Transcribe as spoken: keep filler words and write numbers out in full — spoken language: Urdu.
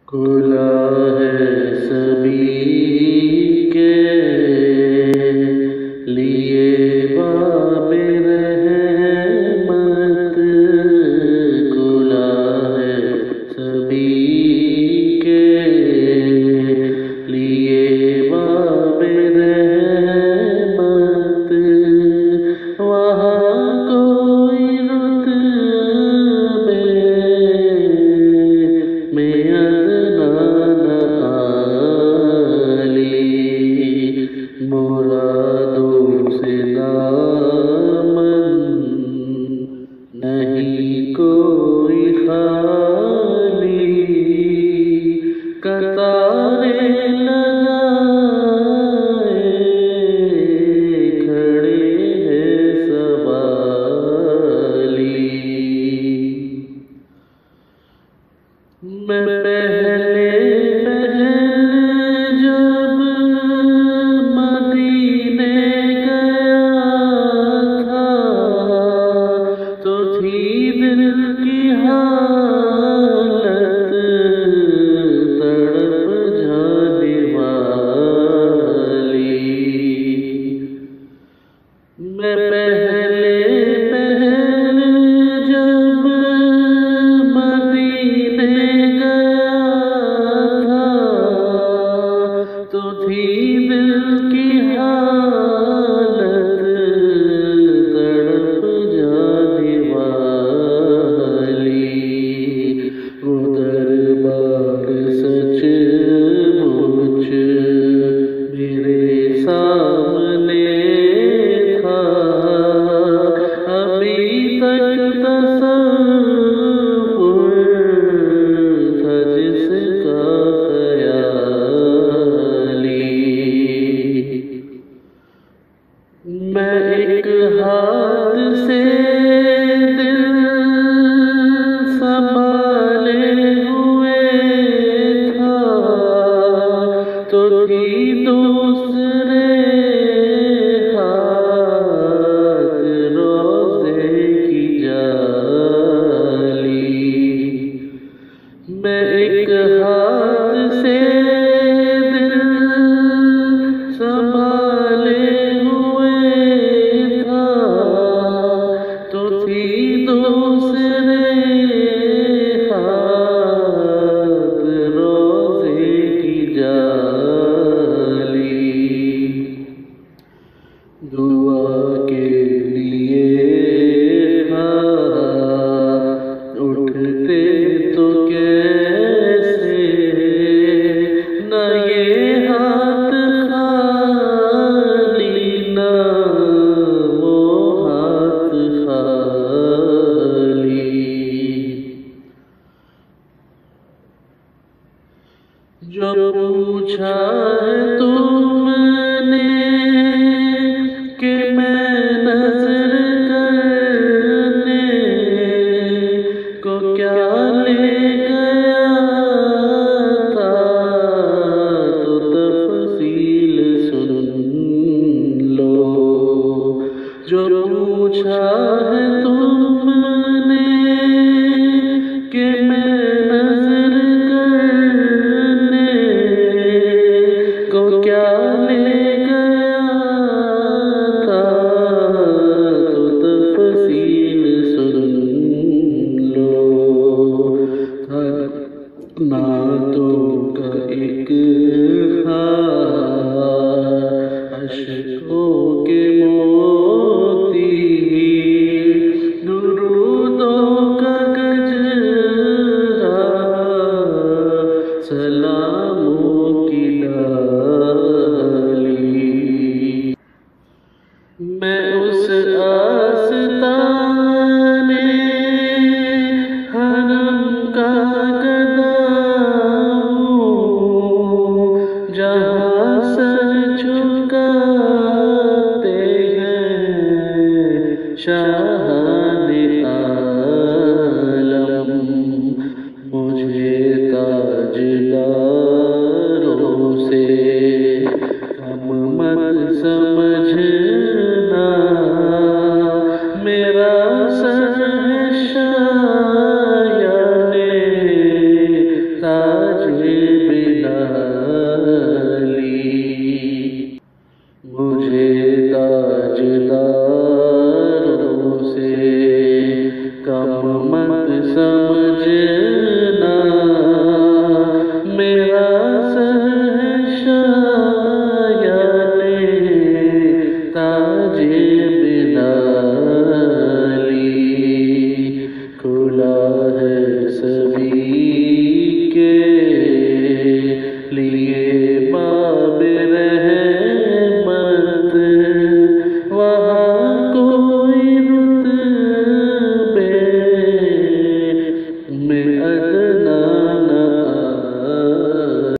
کھلا ہے سبھی کے لیے باب رحمت، کھلا ہے سبھی کے لیے باب رحمت، وہاں کوئی رتبے میں مرادوں سے دامن نہیں کوئی خالی، قطاریں لگائے کھڑے ہیں سوالی۔ میں پہلے میں پہلے پہلے جب مدینے گیا تھا تو تھی دل کی حالت تڑپ جانے والی، وہ دربار سچ مچ میرے سامنے میں ایک ہاتھ سے دل سنبھالے ہوئے تھا تو تھی دوسرے ہاتھ روزے کی جالی۔ میں ایک ہاتھ سے دل سنبھالے دوسرے ہاتھ روزے کی جالی، دعا کے لیے ہاتھ اٹھتے تو کیسے، نہ یہ ہاتھ خالی نہ وہ ہاتھ خالی۔ جو پوچھا ہے تم نے کہ میں نظر کرنے کو کیا لے گیا تھا تو تفصیل سن لو۔ جو پوچھا ہے تم نے کہ میں نظر کیا لے گیا تھا تو تفصیل سن لو۔ نعتوں کا ایک ہار اشکوں کے موتی، درودوں کا گجرا سلاموں کی ڈالی۔ میں اس آستانے حرم کا گدا ہوں، جہاں سر جھکاتے ہیں مت سمجھ